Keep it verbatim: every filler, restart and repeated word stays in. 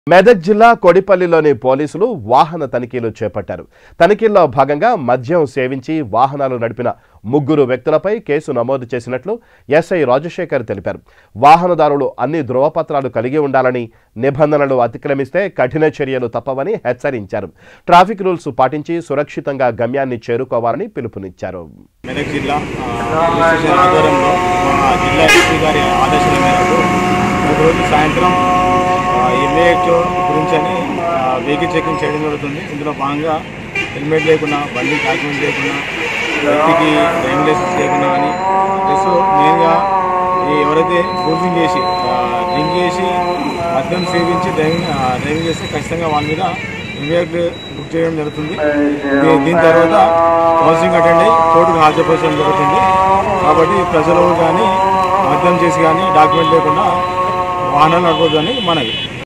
మెదక్ జిల్లా కొడిపల్లిలోని పోలీసులు వాహన తనిఖీలు చేపట్టారు. తనిఖీల్లో భాగంగా మద్యం సేవించి వాహనాలు నడిపిన ముగ్గురు వ్యక్తులపై కేసు నమోదు చేసినట్లు ఎస్ఐ రాజశేఖర్ తెలిపారు. వాహనదారులు అన్ని ధృవపత్రాలు కలిగి ఉండాలని, నిబంధనలు అతిక్రమిస్తే కఠిన చర్యలు తప్పవని హెచ్చరించారు. ట్రాఫిక్ రూల్స్ పాటించి సురక్షితంగా గమ్యాన్ని చేరుకోవాలని పిలుపునిచ్చారు. మెదక్ జిల్లా ఆధ్వర్యంలో మా జిల్లా ఎస్పీ గారి ఆదేశాల మేరకు రోజు సాయంత్రం ఎంఏహెచ్ఓ గురించి అని వెహికల్ చెకింగ్ చేయడం జరుగుతుంది. ఇందులో భాగంగా హెల్మెట్ లేకుండా, బండి డాక్యుమెంట్ లేకుండా, వ్యక్తికి డ్రైవింగ్ లైసెన్స్ లేకుండా అని ప్లస్ మెయిన్గా ఎవరైతే క్రూజింగ్ చేసి డ్రింక్ చేసి మద్యం సేవించి డ్రైవింగ్ డ్రైవింగ్ చేస్తే ఖచ్చితంగా వాళ్ళ మీద ఇమీడియట్ బుక్ చేయడం జరుగుతుంది. దీని తర్వాత కౌన్సిలింగ్ అటెండ్ అయ్యి కోర్టుకు హాజరుపరచడం జరుగుతుంది. కాబట్టి ప్రజలు కానీ మద్యం చేసి కానీ డాక్యుమెంట్ లేకుండా వాహనాలు నడవద్దని మనవి.